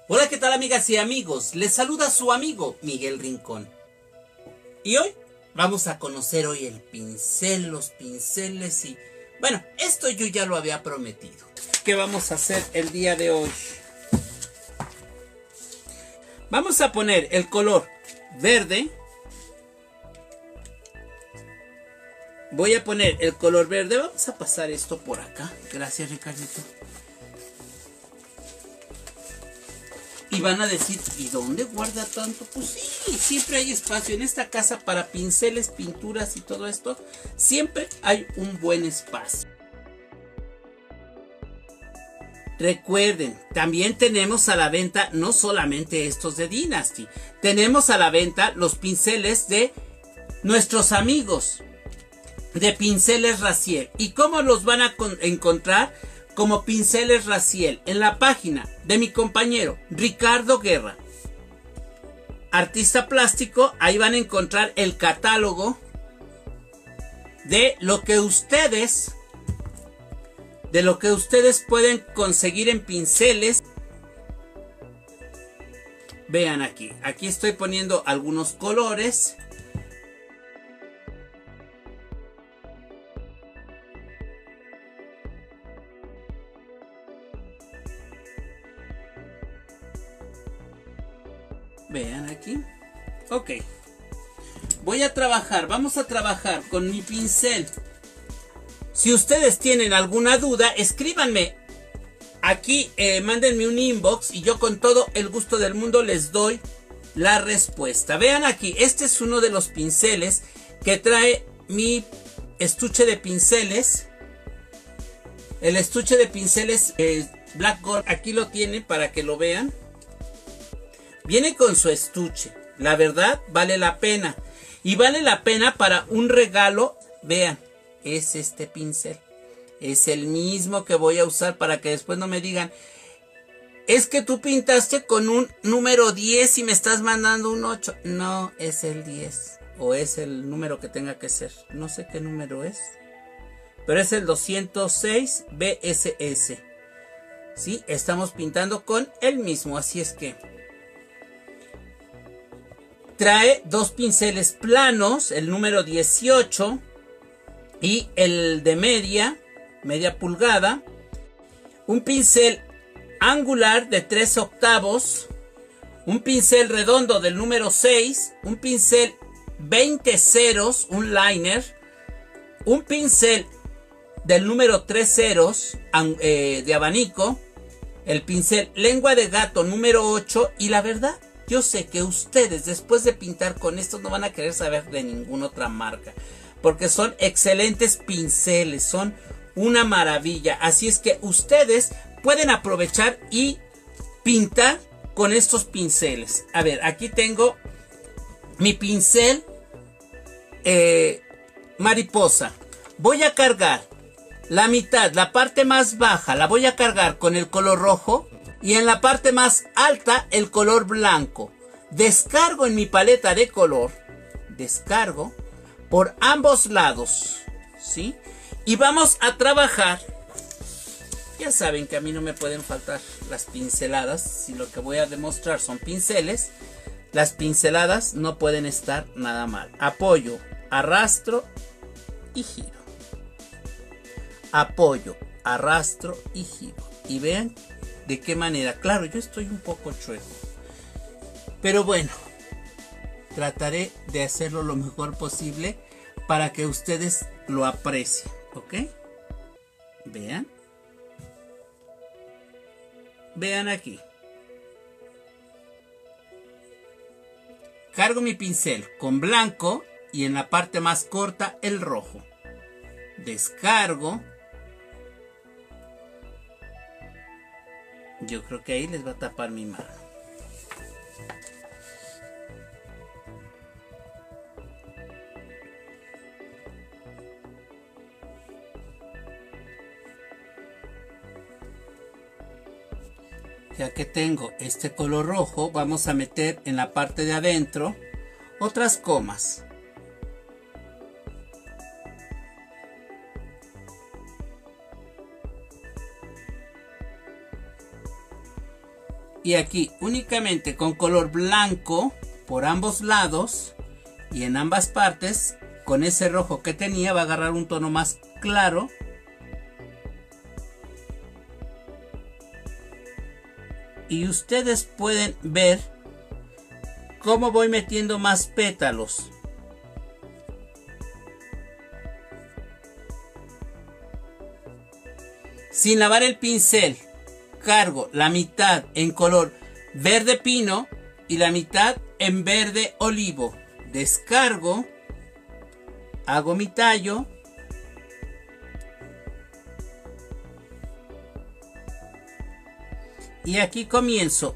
Hola, ¿qué tal amigas y amigos? Les saluda su amigo Miguel Rincón. Y hoy vamos a conocer el pincel, los pinceles y... Bueno, esto yo ya lo había prometido. ¿Qué vamos a hacer el día de hoy? Vamos a poner el color verde. Voy a poner el color verde. Vamos a pasar esto por acá. Gracias, Ricardito. Y van a decir, ¿y dónde guarda tanto? Pues sí, siempre hay espacio en esta casa para pinceles, pinturas y todo esto. Siempre hay un buen espacio. Recuerden, también tenemos a la venta no solamente estos de Dynasty. Tenemos a la venta los pinceles de nuestros amigos de Pinceles Raziel. ¿Y cómo los van a encontrar? Como Pinceles Raziel en la página de mi compañero Ricardo Guerra, artista plástico. Ahí van a encontrar el catálogo de lo que ustedes pueden conseguir en pinceles. Vean aquí estoy poniendo algunos colores. Vean aquí. Ok. Vamos a trabajar con mi pincel. Si ustedes tienen alguna duda, escríbanme. Aquí, mándenme un inbox y yo con todo el gusto del mundo les doy la respuesta. Vean aquí, este es uno de los pinceles que trae mi estuche de pinceles. El estuche de pinceles Black Gold, aquí lo tiene para que lo vean. Viene con su estuche. La verdad, vale la pena. Y vale la pena para un regalo. Vean, es este pincel. Es el mismo que voy a usar para que después no me digan, es que tú pintaste con un número 10 y me estás mandando un 8. No, es el 10. O es el número que tenga que ser. No sé qué número es. Pero es el 206 BSS. Sí, estamos pintando con el mismo. Así es que... trae dos pinceles planos, el número 18 y el de media pulgada. Un pincel angular de 3/8. Un pincel redondo del número 6. Un pincel 20 ceros, un liner. Un pincel del número 3 ceros de abanico. El pincel lengua de gato número 8. Y la verdad, yo sé que ustedes después de pintar con estos no van a querer saber de ninguna otra marca. Porque son excelentes pinceles, son una maravilla. Así es que ustedes pueden aprovechar y pintar con estos pinceles. A ver, aquí tengo mi pincel mariposa. Voy a cargar la mitad, la parte más baja, la voy a cargar con el color rojo. Y en la parte más alta el color blanco. Descargo en mi paleta de color. Descargo por ambos lados. ¿Sí? Y vamos a trabajar. Ya saben que a mí no me pueden faltar las pinceladas. Si lo que voy a demostrar son pinceles, las pinceladas no pueden estar nada mal. Apoyo, arrastro y giro. Apoyo, arrastro y giro. Y vean de qué manera. Claro, yo estoy un poco chueco, pero bueno, trataré de hacerlo lo mejor posible para que ustedes lo aprecien. ¿Ok? Vean. Vean aquí. Cargo mi pincel con blanco y en la parte más corta el rojo. Descargo. Yo creo que ahí les va a tapar mi mano. Ya que tengo este color rojo, vamos a meter en la parte de adentro otras comas. Y aquí únicamente con color blanco por ambos lados y en ambas partes, con ese rojo que tenía va a agarrar un tono más claro. Y ustedes pueden ver cómo voy metiendo más pétalos. Sin lavar el pincel, cargo la mitad en color verde pino y la mitad en verde olivo. Descargo, hago mi tallo y aquí comienzo.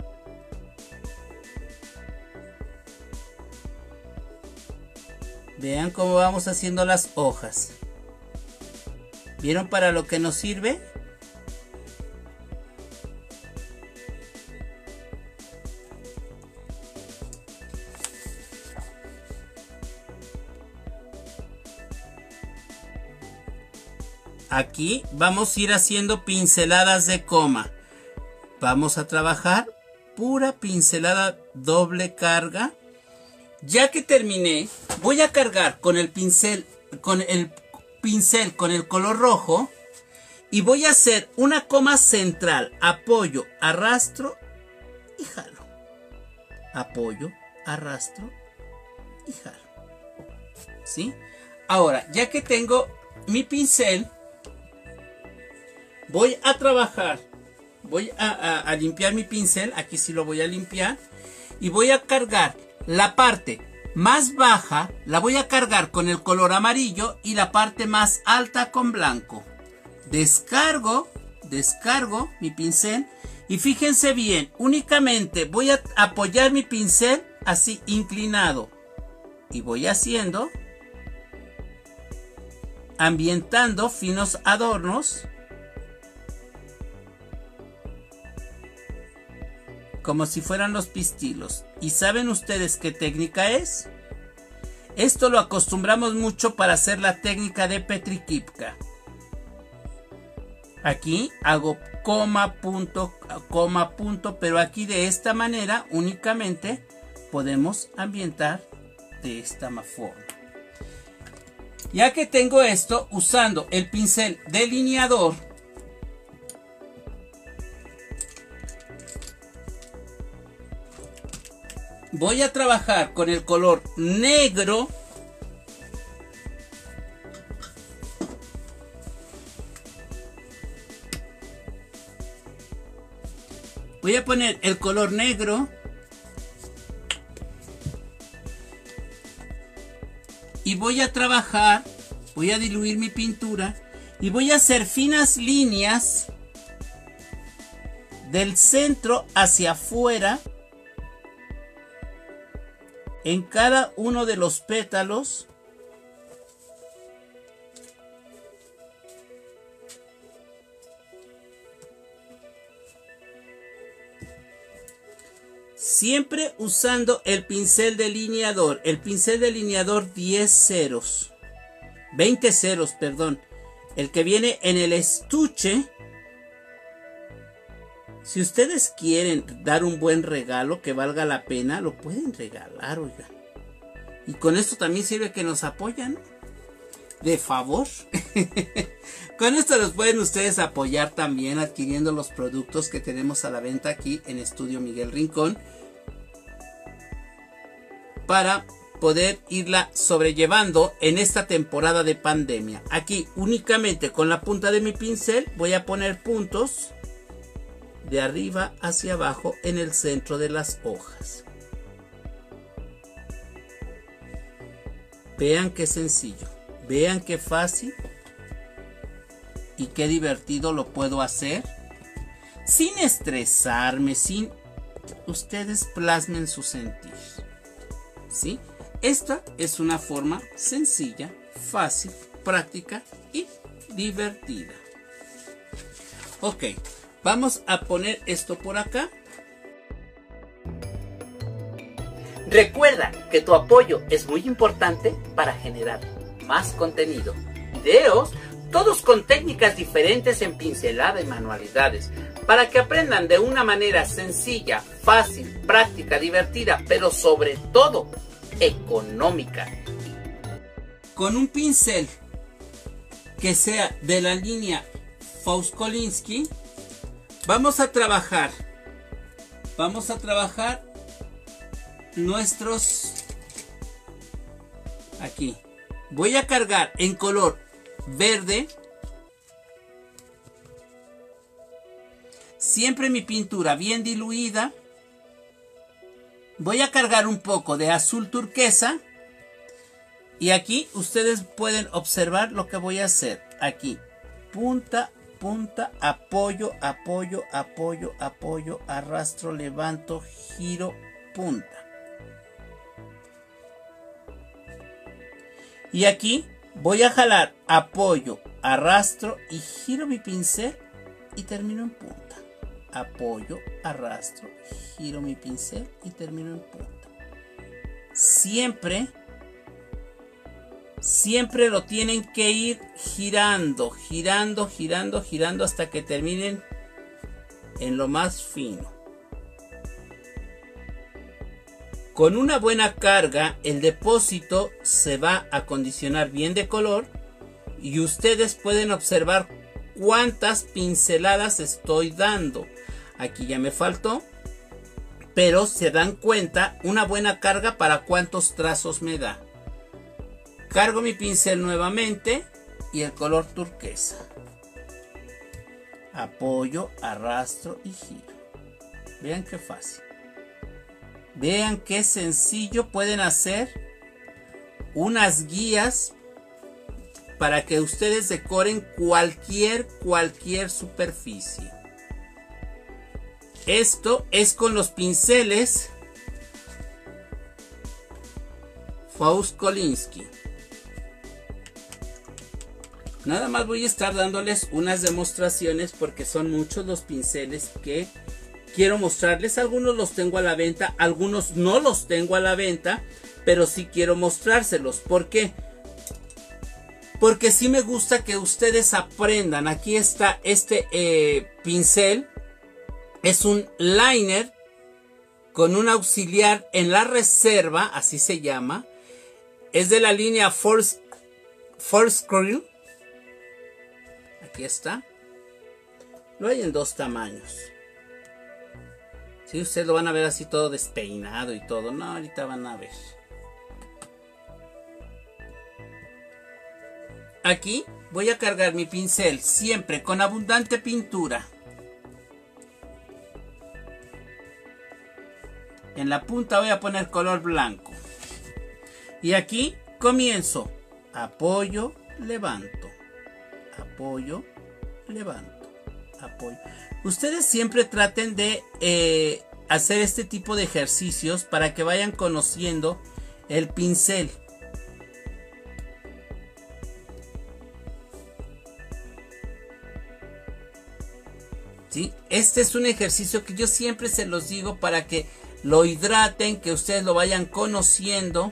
Vean cómo vamos haciendo las hojas. ¿Vieron para lo que nos sirve? Aquí vamos a ir haciendo pinceladas de coma. Vamos a trabajar pura pincelada doble carga. Ya que terminé, voy a cargar con el pincel con el color rojo y voy a hacer una coma central. Apoyo, arrastro y jalo. Apoyo, arrastro y jalo. ¿Sí? Ahora, ya que tengo mi pincel, voy a trabajar. Voy a limpiar mi pincel. Aquí sí lo voy a limpiar. Y voy a cargar la parte más baja, la voy a cargar con el color amarillo y la parte más alta con blanco. Descargo mi pincel y fíjense bien, únicamente voy a apoyar mi pincel así inclinado y voy haciendo, ambientando finos adornos como si fueran los pistilos. ¿Y saben ustedes qué técnica es? Esto lo acostumbramos mucho para hacer la técnica de Petri Kipka. Aquí hago coma, punto, pero aquí de esta manera únicamente podemos ambientar de esta forma. Ya que tengo esto, usando el pincel delineador, voy a trabajar con el color negro voy a poner el color negro y voy a trabajar, voy a diluir mi pintura y voy a hacer finas líneas del centro hacia afuera en cada uno de los pétalos. Siempre usando el pincel delineador. El pincel delineador 10 ceros. 20 ceros, perdón. El que viene en el estuche. Si ustedes quieren dar un buen regalo que valga la pena, lo pueden regalar, oigan. Y con esto también sirve que nos apoyan, ¿no? De favor. Con esto los pueden ustedes apoyar también adquiriendo los productos que tenemos a la venta aquí en Estudio Miguel Rincón, para poder irla sobrellevando en esta temporada de pandemia. Aquí únicamente con la punta de mi pincel voy a poner puntos de arriba hacia abajo en el centro de las hojas. Vean qué sencillo, vean qué fácil y qué divertido lo puedo hacer sin estresarme, sin ustedes plasmen su sentir. ¿Sí? Esta es una forma sencilla, fácil, práctica y divertida. Ok. Vamos a poner esto por acá. Recuerda que tu apoyo es muy importante para generar más contenido, videos, todos con técnicas diferentes en pincelada y manualidades, para que aprendan de una manera sencilla, fácil, práctica, divertida, pero sobre todo económica. Con un pincel que sea de la línea Fausto-Kolinsky, vamos a trabajar nuestros, aquí, voy a cargar en color verde, siempre mi pintura bien diluida, voy a cargar un poco de azul turquesa, y aquí ustedes pueden observar lo que voy a hacer, aquí, punta, punta, apoyo, apoyo, apoyo, apoyo, arrastro, levanto, giro, punta. Y aquí voy a jalar, apoyo, arrastro y giro mi pincel y termino en punta. Apoyo, arrastro, giro mi pincel y termino en punta. Siempre lo tienen que ir girando, girando, girando, girando hasta que terminen en lo más fino. Con una buena carga, el depósito se va a acondicionar bien de color y ustedes pueden observar cuántas pinceladas estoy dando. Aquí ya me faltó, pero se dan cuenta, una buena carga para cuántos trazos me da. Cargo mi pincel nuevamente y el color turquesa. Apoyo, arrastro y giro. Vean qué fácil. Vean qué sencillo, pueden hacer unas guías para que ustedes decoren cualquier superficie. Esto es con los pinceles Fausto-Kolinsky. Nada más voy a estar dándoles unas demostraciones porque son muchos los pinceles que quiero mostrarles. Algunos los tengo a la venta, algunos no los tengo a la venta, pero sí quiero mostrárselos. ¿Por qué? Porque sí me gusta que ustedes aprendan. Aquí está este pincel. Es un liner con un auxiliar en la reserva, así se llama. Es de la línea Force Screw. Aquí está. Lo hay en dos tamaños. Si ustedes lo van a ver así todo despeinado y todo. No, ahorita van a ver. Aquí voy a cargar mi pincel siempre con abundante pintura. En la punta voy a poner color blanco. Y aquí comienzo. Apoyo, levanto. Apoyo, levanto. Apoyo. Ustedes siempre traten de hacer este tipo de ejercicios para que vayan conociendo el pincel. ¿Sí? Este es un ejercicio que yo siempre se los digo para que lo hidraten, que ustedes lo vayan conociendo.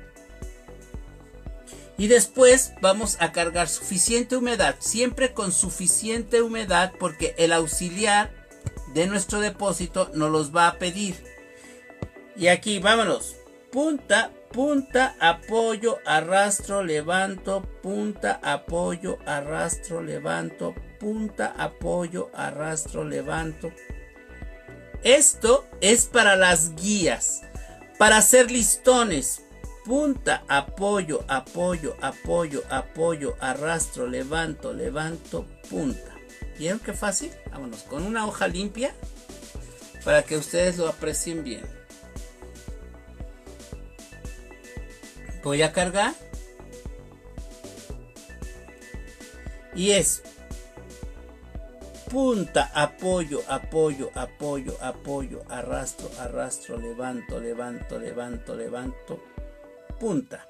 Y después vamos a cargar suficiente humedad, siempre con suficiente humedad, porque el auxiliar de nuestro depósito nos los va a pedir. Y aquí vámonos, punta, punta, apoyo, arrastro, levanto, punta, apoyo, arrastro, levanto, punta, apoyo, arrastro, levanto. Esto es para las guías, para hacer listones. Punta, apoyo, apoyo, apoyo, apoyo, arrastro, levanto, levanto, punta. ¿Vieron qué fácil? Vámonos, con una hoja limpia para que ustedes lo aprecien bien. Voy a cargar. Y es punta, apoyo, apoyo, apoyo, apoyo, arrastro, arrastro, levanto, levanto, levanto, levanto, punta.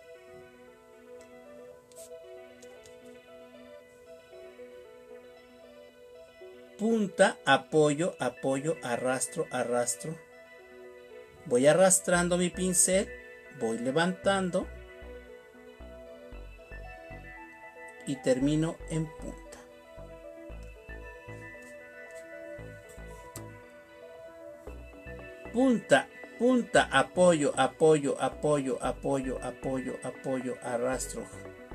Punta, apoyo, apoyo, arrastro, arrastro. Voy arrastrando mi pincel, voy levantando y termino en punta. Punta, punta, apoyo, apoyo, apoyo, apoyo, apoyo, apoyo, arrastro.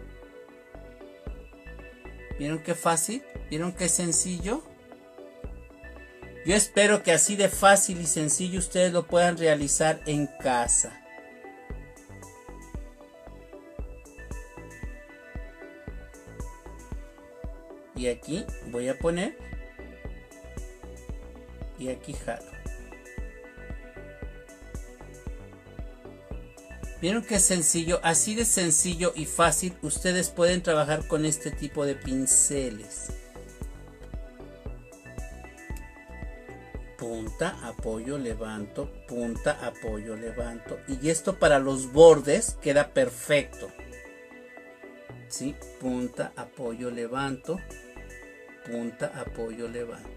¿Vieron qué fácil? ¿Vieron qué sencillo? Yo espero que así de fácil y sencillo ustedes lo puedan realizar en casa. Y aquí voy a poner. Y aquí jalo. ¿Vieron qué sencillo? Así de sencillo y fácil ustedes pueden trabajar con este tipo de pinceles. Punta, apoyo, levanto, punta, apoyo, levanto. Y esto para los bordes queda perfecto. ¿Sí? Punta, apoyo, levanto, punta, apoyo, levanto.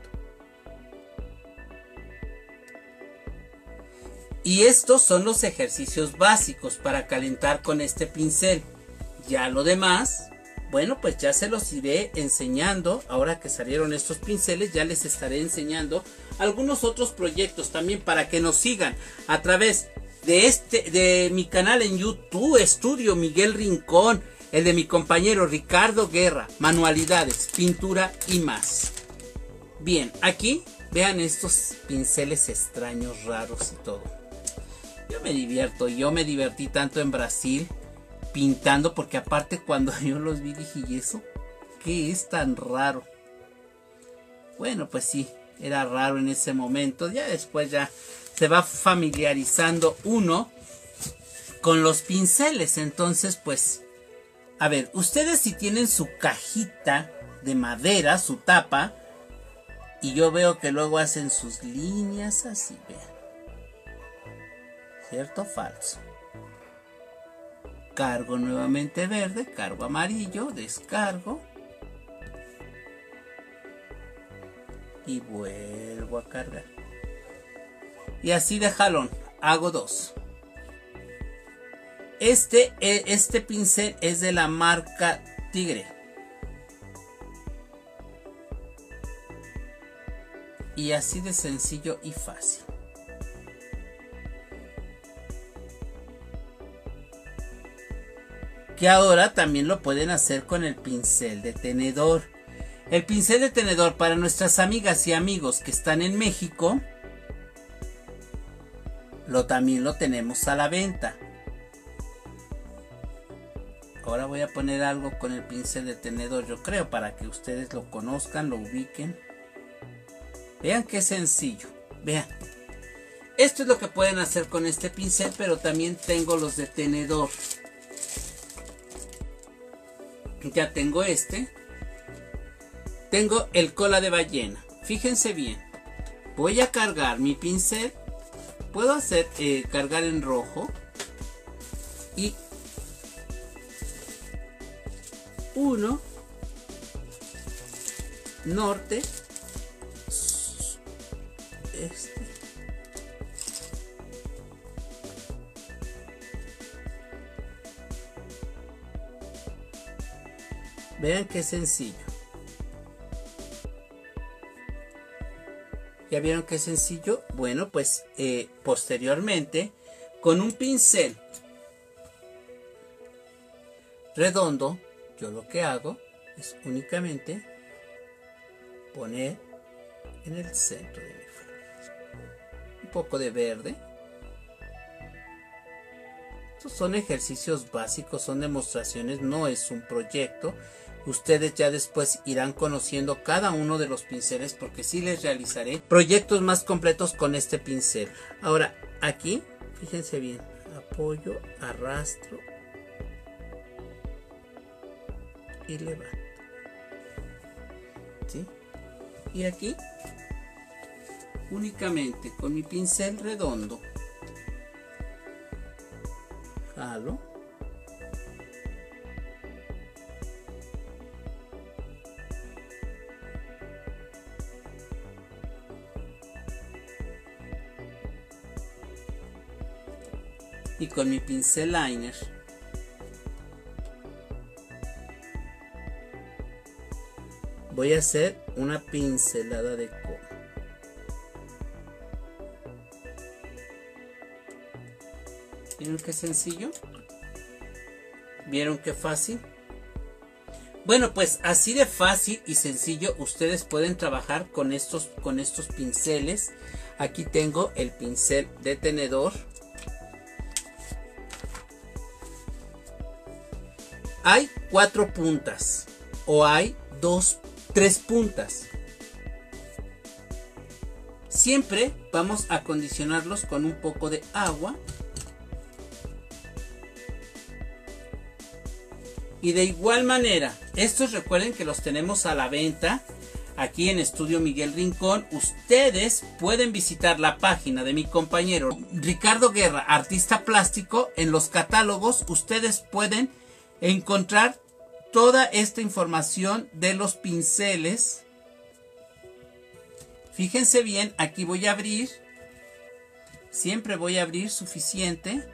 Y estos son los ejercicios básicos para calentar con este pincel. Ya lo demás, bueno, pues ya se los iré enseñando. Ahora que salieron estos pinceles, ya les estaré enseñando algunos otros proyectos también para que nos sigan a través de mi canal en YouTube, Estudio Miguel Rincón, el de mi compañero Ricardo Guerra, manualidades, pintura y más. Bien, aquí vean estos pinceles extraños, raros y todo. Yo me divertí tanto en Brasil pintando, porque aparte cuando yo los vi dije, ¿y eso qué es tan raro? Bueno, pues sí, era raro en ese momento. Ya después ya se va familiarizando uno con los pinceles. Entonces, pues, a ver, ustedes si tienen su cajita de madera, su tapa, y yo veo que luego hacen sus líneas así, vean. ¿Cierto? Falso. Cargo nuevamente verde, cargo amarillo, descargo. Y vuelvo a cargar. Y así de jalón, hago dos. Este pincel es de la marca Tigre. Y así de sencillo y fácil. Que ahora también lo pueden hacer con el pincel de tenedor. El pincel de tenedor para nuestras amigas y amigos que están en México, también lo tenemos a la venta. Ahora voy a poner algo con el pincel de tenedor, yo creo, para que ustedes lo conozcan, lo ubiquen. Vean qué sencillo, vean. Esto es lo que pueden hacer con este pincel, pero también tengo los de tenedor. Ya tengo este. Tengo el cola de ballena. Fíjense bien. Voy a cargar mi pincel. Puedo hacer cargar en rojo. Y uno. Norte. Este. Vean qué sencillo. ¿Ya vieron qué sencillo? Bueno, pues posteriormente, con un pincel redondo, yo lo que hago es únicamente poner en el centro de mi flor un poco de verde. Estos son ejercicios básicos, son demostraciones, no es un proyecto. Ustedes ya después irán conociendo cada uno de los pinceles, porque sí les realizaré proyectos más completos con este pincel. Ahora, aquí, fíjense bien, apoyo, arrastro y levanto. ¿Sí? Y aquí, únicamente con mi pincel redondo, jalo. Y con mi pincel liner voy a hacer una pincelada de coma. ¿Vieron qué sencillo? ¿Vieron qué fácil? Bueno, pues así de fácil y sencillo ustedes pueden trabajar con estos pinceles. Aquí tengo el pincel de tenedor. Hay 4 puntas o hay 3 puntas. Siempre vamos a acondicionarlos con un poco de agua. Y de igual manera, estos recuerden que los tenemos a la venta aquí en Estudio Miguel Rincón. Ustedes pueden visitar la página de mi compañero Ricardo Guerra, artista plástico. En los catálogos ustedes pueden encontrar toda esta información de los pinceles. Fíjense bien, aquí voy a abrir. Siempre voy a abrir suficiente.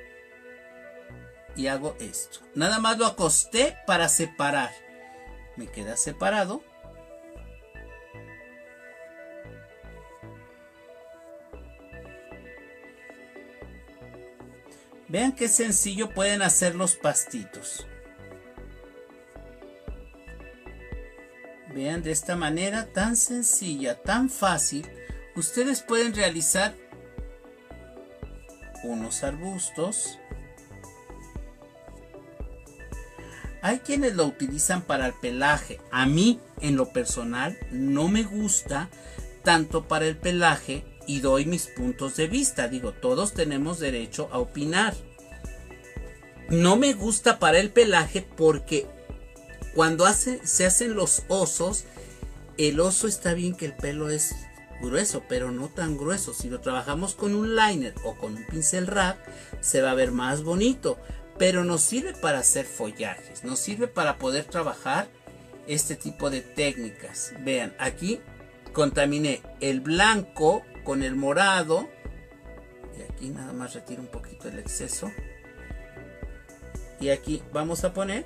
Y hago esto. Nada más lo acosté para separar. Me queda separado. Vean qué sencillo pueden hacer los pastitos. Vean, de esta manera tan sencilla, tan fácil, ustedes pueden realizar unos arbustos. Hay quienes lo utilizan para el pelaje. A mí, en lo personal, no me gusta tanto para el pelaje y doy mis puntos de vista. Digo, todos tenemos derecho a opinar. No me gusta para el pelaje porque cuando se hacen los osos, el oso está bien que el pelo es grueso, pero no tan grueso. Si lo trabajamos con un liner o con un pincel wrap, se va a ver más bonito. Pero nos sirve para hacer follajes, nos sirve para poder trabajar este tipo de técnicas. Vean, aquí contaminé el blanco con el morado. Y aquí nada más retiro un poquito el exceso. Y aquí vamos a poner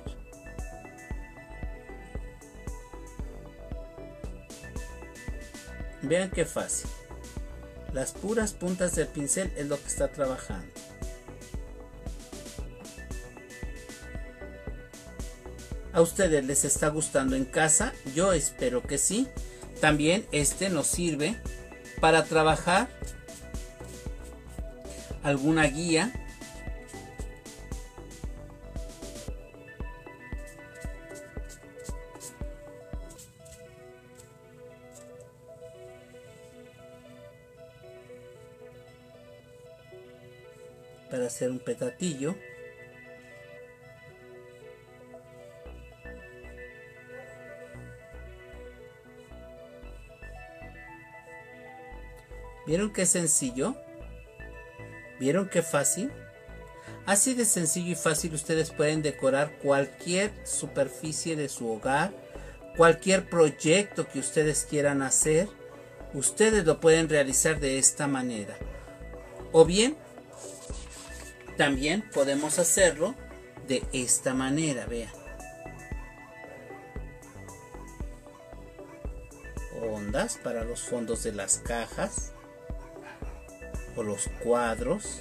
vean qué fácil. Las puras puntas del pincel es lo que está trabajando. ¿A ustedes les está gustando en casa? Yo espero que sí. También este nos sirve para trabajar alguna guía. Para hacer un petatillo. ¿Vieron qué sencillo? ¿Vieron qué fácil? Así de sencillo y fácil ustedes pueden decorar cualquier superficie de su hogar, cualquier proyecto que ustedes quieran hacer, ustedes lo pueden realizar de esta manera. O bien, también podemos hacerlo de esta manera, vean. Ondas para los fondos de las cajas o los cuadros.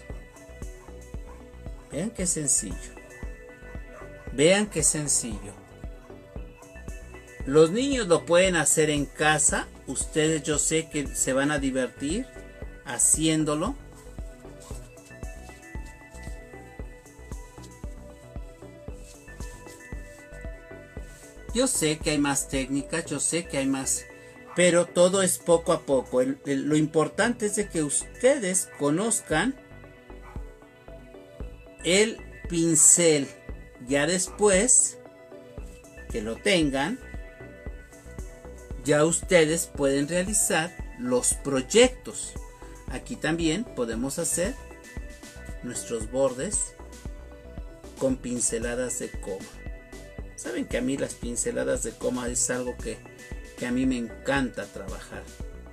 Vean qué sencillo. Vean qué sencillo. Los niños lo pueden hacer en casa. Ustedes, yo sé que se van a divertir haciéndolo. Yo sé que hay más técnicas, yo sé que hay más, pero todo es poco a poco. Lo importante es de que ustedes conozcan el pincel. Ya después que lo tengan, ya ustedes pueden realizar los proyectos. Aquí también podemos hacer nuestros bordes con pinceladas de coma. Saben que a mí las pinceladas de coma es algo que a mí me encanta trabajar.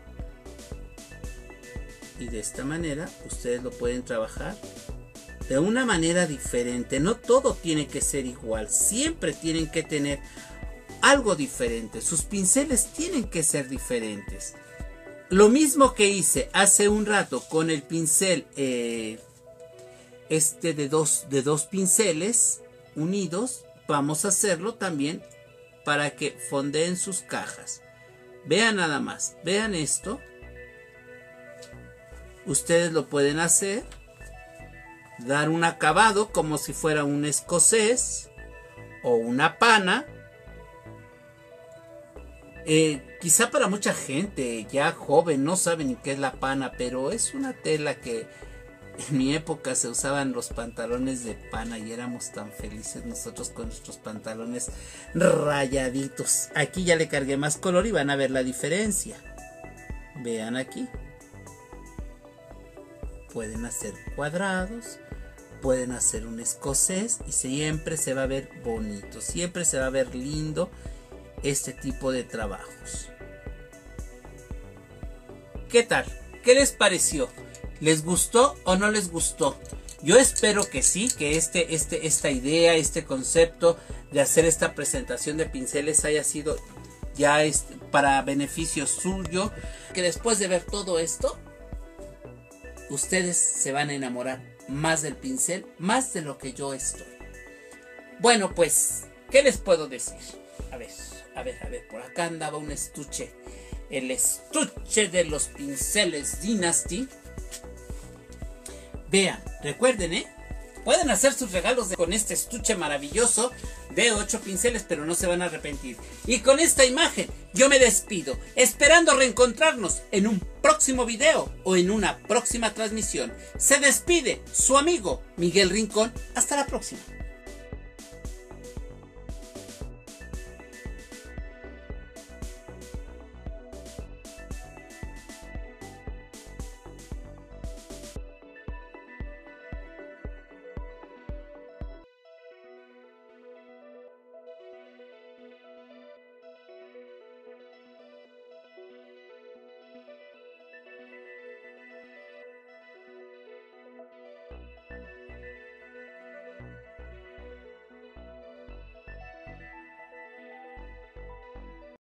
Y de esta manera ustedes lo pueden trabajar de una manera diferente. No todo tiene que ser igual. Siempre tienen que tener algo diferente. Sus pinceles tienen que ser diferentes. Lo mismo que hice hace un rato con el pincel de dos pinceles unidos, vamos a hacerlo también para que fondeen sus cajas. Vean nada más, vean esto. Ustedes lo pueden hacer, dar un acabado como si fuera un escocés o una pana. Quizá para mucha gente ya joven no saben ni qué es la pana, pero es una tela que en mi época se usaban los pantalones de pana y éramos tan felices nosotros con nuestros pantalones rayaditos. Aquí ya le cargué más color y van a ver la diferencia. Vean aquí. Pueden hacer cuadrados, pueden hacer un escocés y siempre se va a ver bonito, siempre se va a ver lindo este tipo de trabajos. ¿Qué tal? ¿Qué les pareció? ¿Les gustó o no les gustó? Yo espero que sí, que esta idea, este concepto de hacer esta presentación de pinceles haya sido ya para beneficio suyo, que después de ver todo esto, ustedes se van a enamorar más del pincel, más de lo que yo estoy. Bueno, pues, ¿qué les puedo decir? A ver, por acá andaba un estuche. El estuche de los pinceles Dynasty. Vean, recuerden, pueden hacer sus regalos con este estuche maravilloso de 8 pinceles, pero no se van a arrepentir. Y con esta imagen yo me despido, esperando reencontrarnos en un próximo video o en una próxima transmisión. Se despide su amigo Miguel Rincón. Hasta la próxima.